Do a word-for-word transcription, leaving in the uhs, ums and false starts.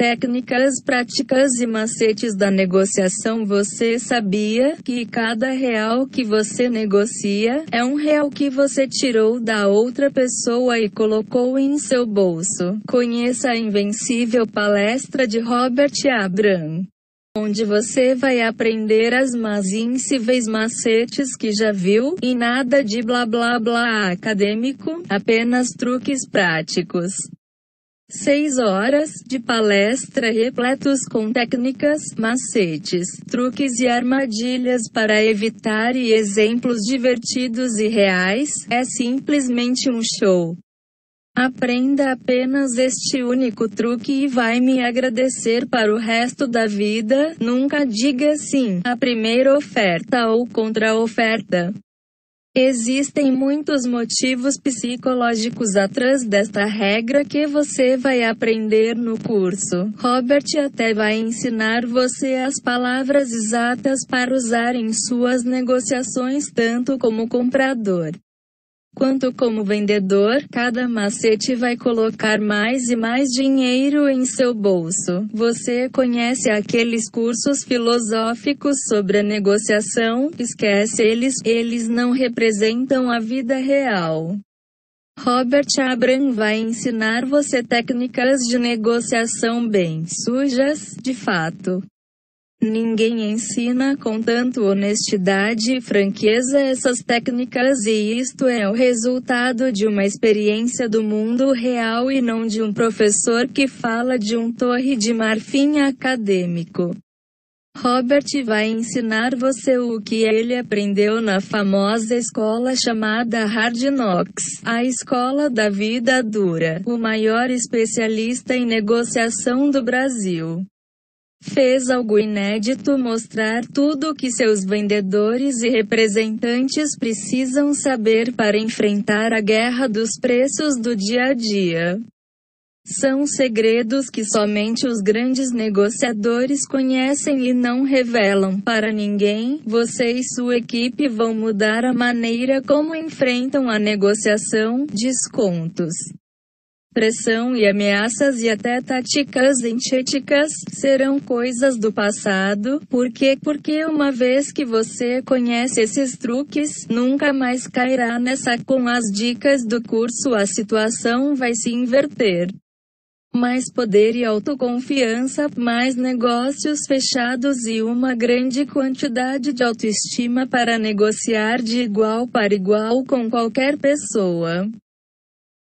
técnicas práticas e macetes da negociação. Você sabia que cada real que você negocia é um real que você tirou da outra pessoa e colocou em seu bolso? Conheça a Invencível Palestra de Robert Abraham, onde você vai aprender as mais invencíveis macetes que já viu, e nada de blá blá blá acadêmico, apenas truques práticos. Seis horas de palestra repletos com técnicas, macetes, truques e armadilhas para evitar e exemplos divertidos e reais. É simplesmente um show. Aprenda apenas este único truque e vai me agradecer para o resto da vida. Nunca diga sim à primeira oferta ou contra-oferta. Existem muitos motivos psicológicos atrás desta regra que você vai aprender no curso. Robert até vai ensinar você as palavras exatas para usar em suas negociações tanto como comprador quanto como vendedor. Cada macete vai colocar mais e mais dinheiro em seu bolso. Você conhece aqueles cursos filosóficos sobre a negociação? Esquece eles, eles não representam a vida real. Robert Abraham vai ensinar você técnicas de negociação bem sujas, de fato. Ninguém ensina com tanto honestidade e franqueza essas técnicas, e isto é o resultado de uma experiência do mundo real e não de um professor que fala de um torre de marfim acadêmico. Robert vai ensinar você o que ele aprendeu na famosa escola chamada Hard Knocks, a escola da vida dura, o maior especialista em negociação do Brasil. Fez algo inédito: mostrar tudo o que seus vendedores e representantes precisam saber para enfrentar a guerra dos preços do dia a dia. São segredos que somente os grandes negociadores conhecem e não revelam para ninguém. Você e sua equipe vão mudar a maneira como enfrentam a negociação. Descontos, pressão e ameaças e até táticas antiéticas serão coisas do passado. Por quê? Porque uma vez que você conhece esses truques, nunca mais cairá nessa. Com as dicas do curso, a situação vai se inverter. Mais poder e autoconfiança, mais negócios fechados e uma grande quantidade de autoestima para negociar de igual para igual com qualquer pessoa.